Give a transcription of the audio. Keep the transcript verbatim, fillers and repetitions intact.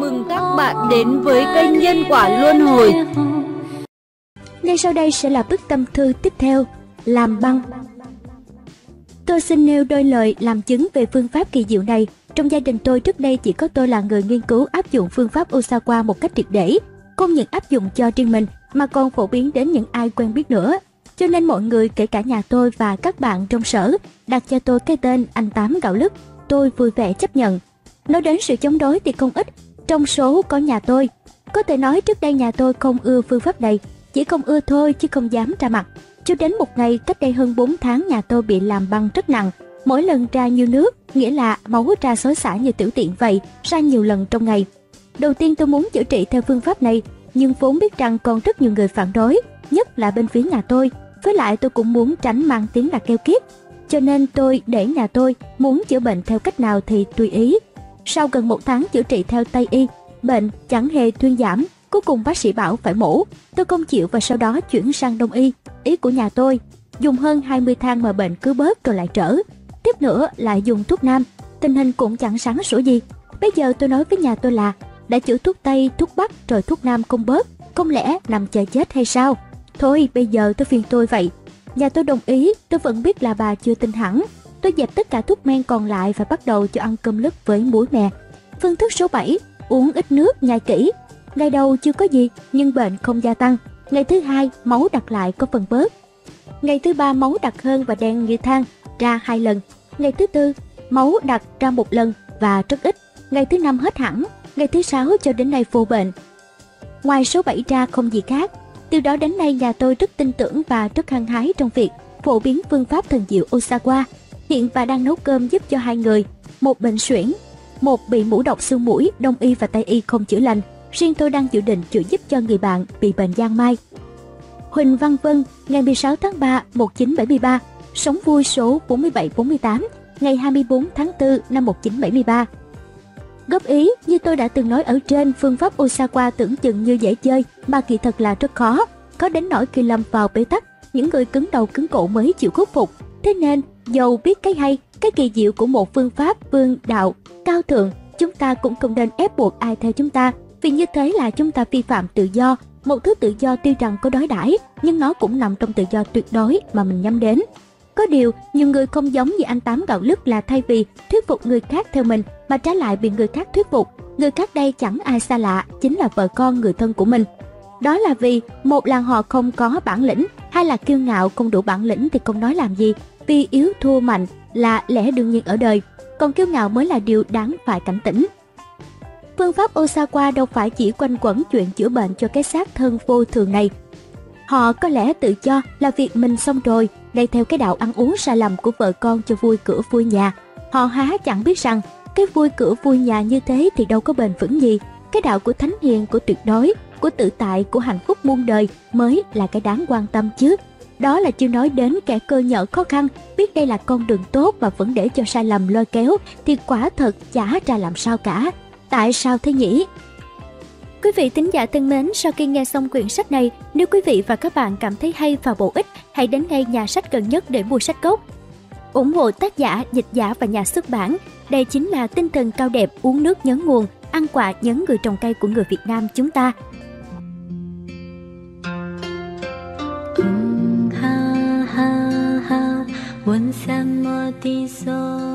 mừng các bạn đến với kênh Nhân Quả Luân Hồi. Ngay sau đây sẽ là bức tâm thư tiếp theo, làm băng. Tôi xin nêu đôi lời làm chứng về phương pháp kỳ diệu này. Trong gia đình tôi trước đây chỉ có tôi là người nghiên cứu áp dụng phương pháp Osawa một cách triệt để, không những áp dụng cho riêng mình mà còn phổ biến đến những ai quen biết nữa. Cho nên mọi người, kể cả nhà tôi và các bạn trong sở, đặt cho tôi cái tên anh Tám Gạo Lứt. Tôi vui vẻ chấp nhận. Nói đến sự chống đối thì không ít, trong số có nhà tôi. Có thể nói trước đây nhà tôi không ưa phương pháp này, chỉ không ưa thôi chứ không dám ra mặt. Cho đến một ngày cách đây hơn bốn tháng, nhà tôi bị làm băng rất nặng, mỗi lần ra như nước, nghĩa là máu ra xối xả như tiểu tiện vậy, ra nhiều lần trong ngày. Đầu tiên tôi muốn chữa trị theo phương pháp này, nhưng vốn biết rằng còn rất nhiều người phản đối, nhất là bên phía nhà tôi. Với lại tôi cũng muốn tránh mang tiếng là keo kiết, cho nên tôi để nhà tôi muốn chữa bệnh theo cách nào thì tùy ý. Sau gần một tháng chữa trị theo Tây y, bệnh chẳng hề thuyên giảm. Cuối cùng bác sĩ bảo phải mổ, tôi không chịu và sau đó chuyển sang Đông y. Ý của nhà tôi, dùng hơn hai mươi thang mà bệnh cứ bớt rồi lại trở. Tiếp nữa lại dùng thuốc nam, tình hình cũng chẳng sáng sủa gì. Bây giờ tôi nói với nhà tôi là đã chữa thuốc Tây, thuốc Bắc rồi thuốc nam không bớt, không lẽ nằm chờ chết hay sao? Thôi bây giờ tôi phiền tôi vậy. Nhà tôi đồng ý, tôi vẫn biết là bà chưa tin hẳn. Tôi dẹp tất cả thuốc men còn lại và bắt đầu cho ăn cơm lứt với muối mè. Phương thức số bảy, uống ít nước, nhai kỹ. Ngày đầu chưa có gì, nhưng bệnh không gia tăng. Ngày thứ hai, máu đặc lại có phần bớt. Ngày thứ ba, máu đặc hơn và đen như than, ra hai lần. Ngày thứ tư, máu đặc ra một lần và rất ít. Ngày thứ năm hết hẳn. Ngày thứ sáu cho đến nay vô bệnh. Ngoài số bảy ra không gì khác. Từ đó đến nay nhà tôi rất tin tưởng và rất hăng hái trong việc phổ biến phương pháp thần diệu Osawa. Hiện bà đang nấu cơm giúp cho hai người, một bệnh suyễn, một bị mũ độc xương mũi, Đông y và Tây y không chữa lành. Riêng tôi đang dự định chữa giúp cho người bạn bị bệnh giang mai. Huỳnh Văn Vân, ngày mười sáu tháng ba một nghìn chín trăm bảy mươi ba, sống vui số bốn mươi bảy bốn mươi tám, ngày hai mươi tư tháng tư năm một nghìn chín trăm bảy mươi ba. Góp ý, như tôi đã từng nói ở trên, phương pháp Osawa tưởng chừng như dễ chơi mà kỳ thật là rất khó. Có đến nỗi khi lâm vào bế tắc, những người cứng đầu cứng cổ mới chịu khuất phục. Thế nên, dầu biết cái hay, cái kỳ diệu của một phương pháp vương đạo, cao thượng, chúng ta cũng không nên ép buộc ai theo chúng ta. Vì như thế là chúng ta vi phạm tự do, một thứ tự do tuy rằng có đối đãi, nhưng nó cũng nằm trong tự do tuyệt đối mà mình nhắm đến. Có điều, nhiều người không giống như anh Tám Gạo Lứt là thay vì thuyết phục người khác theo mình mà trái lại bị người khác thuyết phục. Người khác đây chẳng ai xa lạ, chính là vợ con người thân của mình. Đó là vì một là họ không có bản lĩnh, hai là kiêu ngạo không đủ bản lĩnh thì không nói làm gì. Vì yếu thua mạnh là lẽ đương nhiên ở đời, còn kiêu ngạo mới là điều đáng phải cảnh tỉnh. Phương pháp Osawa đâu phải chỉ quanh quẩn chuyện chữa bệnh cho cái xác thân vô thường này. Họ có lẽ tự cho là việc mình xong rồi, đây theo cái đạo ăn uống sai lầm của vợ con cho vui cửa vui nhà. Họ há chẳng biết rằng cái vui cửa vui nhà như thế thì đâu có bền vững gì. Cái đạo của thánh hiền, của tuyệt đối, của tự tại, của hạnh phúc muôn đời mới là cái đáng quan tâm chứ. Đó là chưa nói đến kẻ cơ nhở khó khăn, biết đây là con đường tốt mà vẫn để cho sai lầm lôi kéo thì quả thật chả ra làm sao cả. Tại sao thế nhỉ? Quý vị thính giả thân mến, sau khi nghe xong quyển sách này, nếu quý vị và các bạn cảm thấy hay và bổ ích, hãy đến ngay nhà sách gần nhất để mua sách gốc. Ủng hộ tác giả, dịch giả và nhà xuất bản. Đây chính là tinh thần cao đẹp, uống nước nhớ nguồn, ăn quả nhớ người trồng cây của người Việt Nam chúng ta. ha ha ha, 问什么的说